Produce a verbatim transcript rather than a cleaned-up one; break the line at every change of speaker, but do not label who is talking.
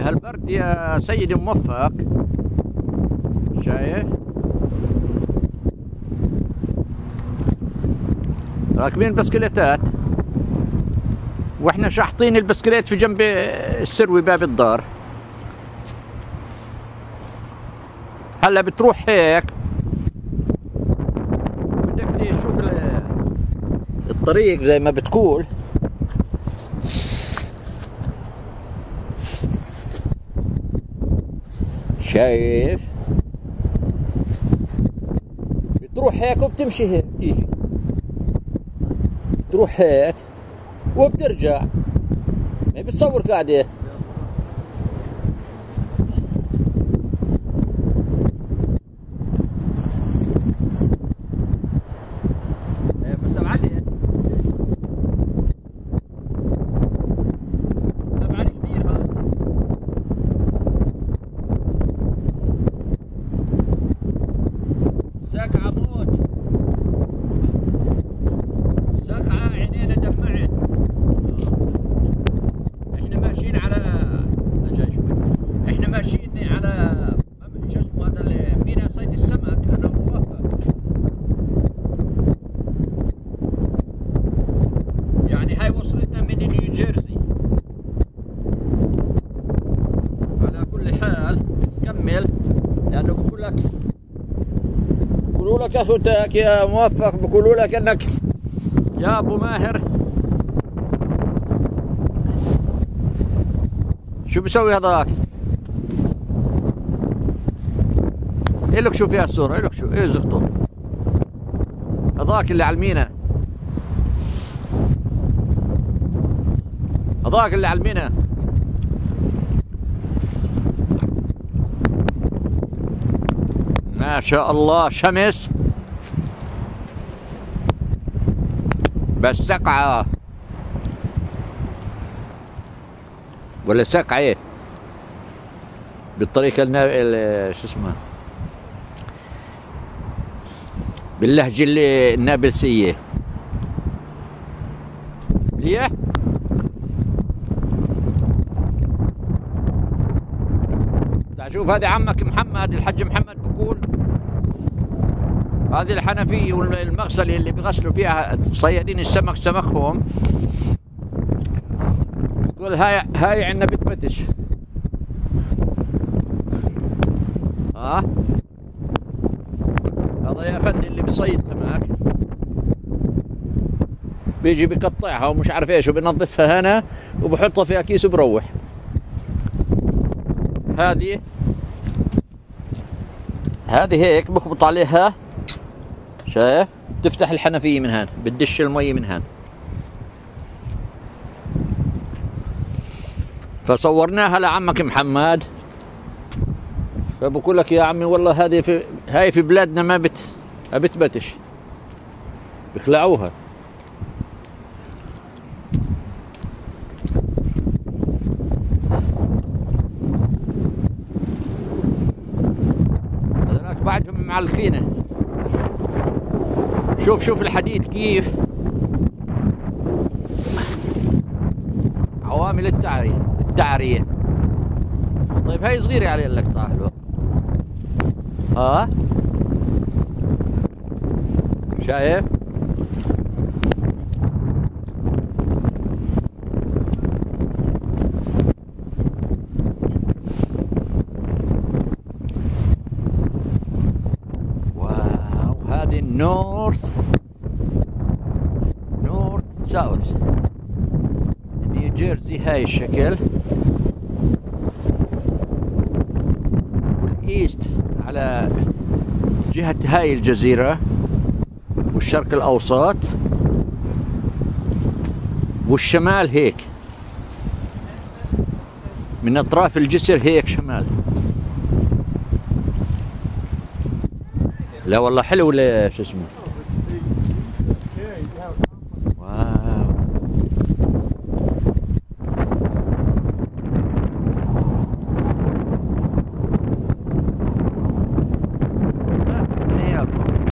هالبرد يا سيدي موفق. شايف راكبين بسكليتات واحنا شاحطين البسكليت في جنب السروي باب الدار. هلا بتروح هيك بدك تشوف الطريق زي ما بتقول. شايف بتروح هيك وبتمشي هيك، تيجي تروح هيك وبترجع، ما بتصور قاعدة. بس ابعد ابعد كثير هذا. ساقعة موت، ساقعة عينينا دمعت. احنا ماشيين على جاي شوي، احنا ماشيين على شو اسمه هذا اللي ميناء صيد السمك. انا موفق يعني هاي وصلتنا من نيوجيرسي. على كل حال كمل، لانه بقول لك بقولوا لك اخوتك يا موفق، بقولوا لك انك يا ابو ماهر شو بيسوي هذاك؟ إلك شو فيها الصورة؟ إلك شو؟ إيه زغطه؟ هذاك اللي على المينا، هذاك اللي على المينا. ما شاء الله شمس بس سقعة ولا سقعة بالطريقة شو اسمها باللهجة اللي النابلسية. مليح. تعال شوف هذه عمك محمد الحج محمد بقول هذه الحنفية والمغسل اللي بيغسلوا فيها صيادين السمك سمكهم. بقول هاي هاي عندنا بتبتش. ها هذا يا فندي اللي بيصيد سمك بيجي بيقطعها ومش عارف ايش وبينظفها هنا وبحطها في كيس وبروح. هذه هذه هيك بخبط عليها، شايف؟ تفتح الحنفية من هان، بتدش المي من هان. فصورناها لعمك محمد، فبقول لك يا عمي والله هذه في هاي في بلادنا ما بت بتبتش، بخلعوها. هذاك بعدهم معلقينه. شوف شوف الحديد كيف عوامل التعرية التعرية. طيب هاي صغيرة على اللقطة حلوة. ها شايف؟ واو هذه النورث نورث ساوث نيوجيرسي هاي الشكل، والايست على جهة هاي الجزيرة والشرق الاوسط، والشمال هيك من اطراف الجسر هيك شمال. لا والله حلو. ولا شو اسمه